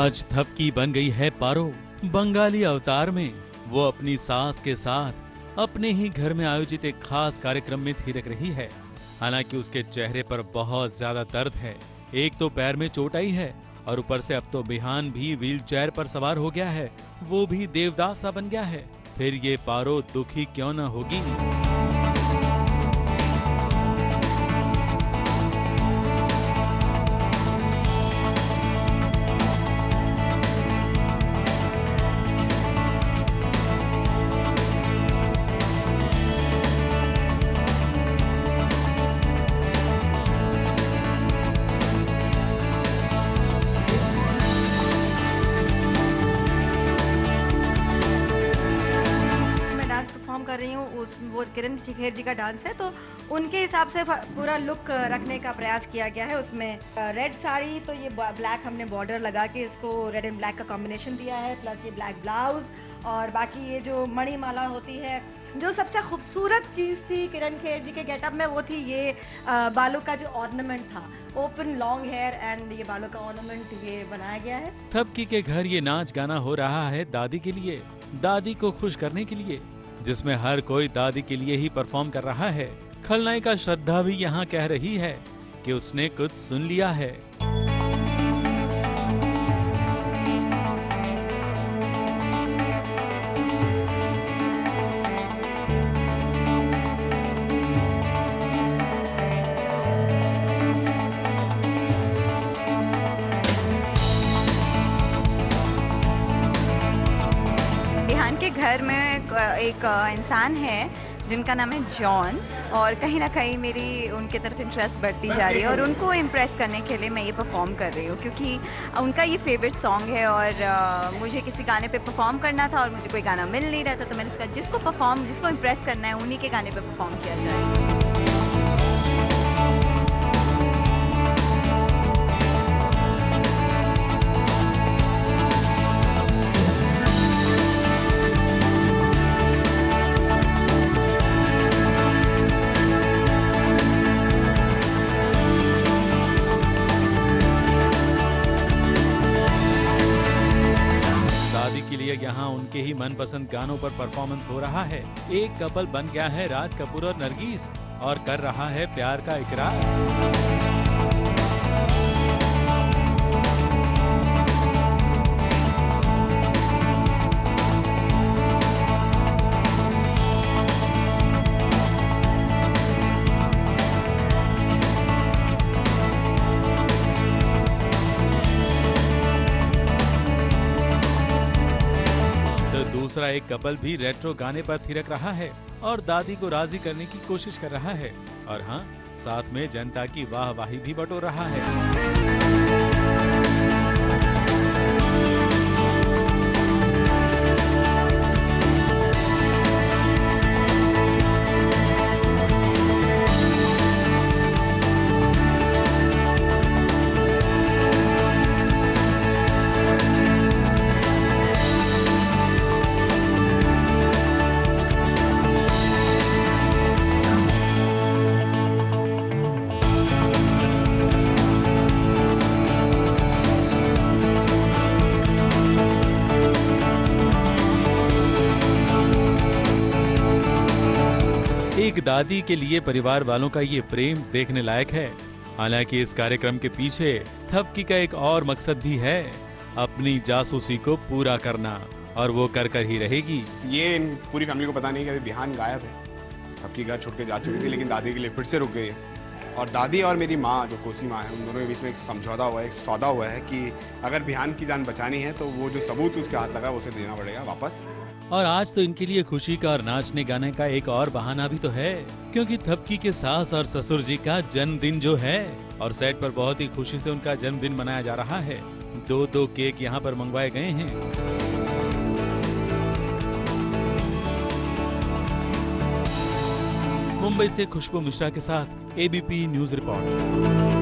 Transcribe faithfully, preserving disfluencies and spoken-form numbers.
आज थपकी बन गई है पारो। बंगाली अवतार में वो अपनी सास के साथ अपने ही घर में आयोजित एक खास कार्यक्रम में थिरक रही है। हालांकि उसके चेहरे पर बहुत ज्यादा दर्द है। एक तो पैर में चोट आई है और ऊपर से अब तो बिहान भी व्हील चेयर पर सवार हो गया है, वो भी देवदास सा बन गया है। फिर ये पारो दुखी क्यों न होगी। कर रही हूँ उस वो किरण शिखेर जी का डांस है, तो उनके हिसाब से पूरा लुक रखने का प्रयास किया गया है। उसमें रेड साड़ी, तो ये ब्लैक हमने बॉर्डर लगा के इसको रेड एंड ब्लैक का कॉम्बिनेशन दिया है, प्लस ये ब्लैक ब्लाउज और बाकी ये जो मणिमाला होती है। जो सबसे खूबसूरत चीज़ थी किरण खेर जी के गेटअप में वो थी ये बालों का जो ऑर्नामेंट था, ओपन लॉन्ग हेयर एंड ये बालों का ऑर्नामेंट ये बनाया गया है। थपकी के घर ये नाच गाना हो रहा है दादी के लिए, दादी को खुश करने के लिए, जिसमें हर कोई दादी के लिए ही परफॉर्म कर रहा है। खलनायिका श्रद्धा भी यहाँ कह रही है कि उसने कुछ सुन लिया है। बिहान के घर में एक इंसान है जिनका नाम है जॉन, और कहीं ना कहीं मेरी उनके तरफ इंटरेस्ट बढ़ती जा रही है और उनको इम्प्रेस करने के लिए मैं ये परफॉर्म कर रही हूँ, क्योंकि उनका ये फेवरेट सॉन्ग है और आ, मुझे किसी गाने पे परफॉर्म करना था और मुझे कोई गाना मिल नहीं रहा था, तो मैंने सोचा जिसको परफॉर्म जिसको इम्प्रेस करना है उन्हीं के गाने पे परफॉर्म किया जाए। के लिए यहाँ उनके ही मनपसंद गानों पर परफॉर्मेंस हो रहा है। एक कपल बन गया है राज कपूर और नरगिस और कर रहा है प्यार का इकरार। दूसरा एक कपल भी रेट्रो गाने पर थिरक रहा है और दादी को राजी करने की कोशिश कर रहा है, और हाँ, साथ में जनता की वाहवाही भी बटोर रहा है। एक दादी के लिए परिवार वालों का ये प्रेम देखने लायक है। हालांकि इस कार्यक्रम के पीछे थपकी का एक और मकसद भी है, अपनी जासूसी को पूरा करना, और वो कर कर ही रहेगी। ये इन पूरी फैमिली को पता नहीं कि अभी बिहान गायब है। थपकी घर छोड़ के जा चुकी थी, लेकिन दादी के लिए फिर से रुक गई है। और दादी और मेरी माँ जो कोसी माँ है, उन दोनों के बीच में एक समझौता हुआ है, एक सौदा हुआ है कि अगर बिहान की जान बचानी है तो वो जो सबूत उसके हाथ लगा उसे देना पड़ेगा वापस। और आज तो इनके लिए खुशी का और नाचने गाने का एक और बहाना भी तो है, क्योंकि थपकी के सास और ससुर जी का जन्मदिन जो है, और सेट पर बहुत ही खुशी से उनका जन्मदिन मनाया जा रहा है। दो दो केक यहाँ पर मंगवाए गए हैं। मुंबई से खुशबू मिश्रा के साथ एबीपी न्यूज रिपोर्ट।